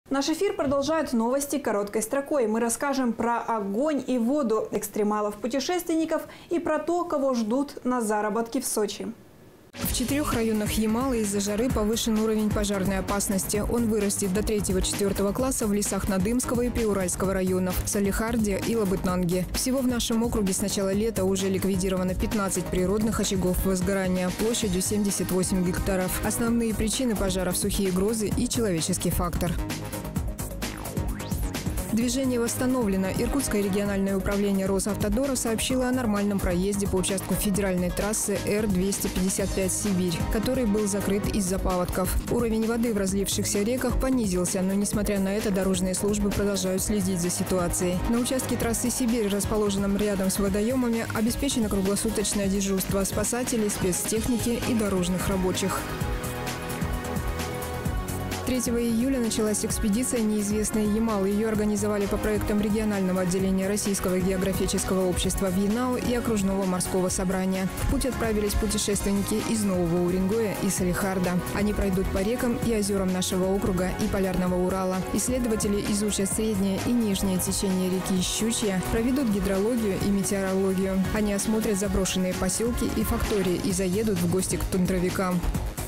Наш эфир продолжают новости короткой строкой. Мы расскажем про огонь и воду, экстремалов-путешественников и про то, кого ждут на заработки в Сочи. В 4 районах Ямала из-за жары повышен уровень пожарной опасности. Он вырастет до 3-4 класса в лесах Надымского и Приуральского районов, Салихарде и Лабытнанге. Всего в нашем округе с начала лета уже ликвидировано 15 природных очагов возгорания площадью 78 гектаров. Основные причины пожаров – сухие грозы и человеческий фактор. Движение восстановлено. Иркутское региональное управление Росавтодора сообщило о нормальном проезде по участку федеральной трассы Р-255 «Сибирь», который был закрыт из-за паводков. Уровень воды в разлившихся реках понизился, но, несмотря на это, дорожные службы продолжают следить за ситуацией. На участке трассы «Сибирь», расположенном рядом с водоемами, обеспечено круглосуточное дежурство спасателей, спецтехники и дорожных рабочих. 3 июля началась экспедиция «Неизвестные Ямалы». Ее организовали по проектам регионального отделения Российского географического общества в Янау и окружного морского собрания. В путь отправились путешественники из Нового Уренгоя и Салихарда. Они пройдут по рекам и озерам нашего округа и Полярного Урала. Исследователи изучат среднее и нижнее течение реки Щучья, проведут гидрологию и метеорологию. Они осмотрят заброшенные поселки и фактории и заедут в гости к тундровикам.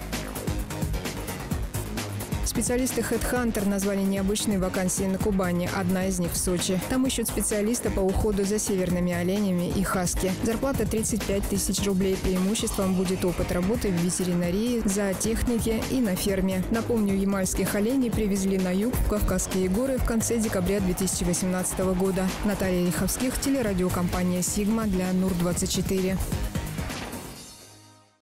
Специалисты HeadHunter назвали необычные вакансии на Кубани. Одна из них в Сочи. Там ищут специалиста по уходу за северными оленями и хаски. Зарплата 35 тысяч рублей. Преимуществом будет опыт работы в ветеринарии, зоотехнике и на ферме. Напомню, ямальских оленей привезли на юг в Кавказские горы в конце декабря 2018 года. Наталья Лиховских, телерадиокомпания «Сигма» для НУР-24.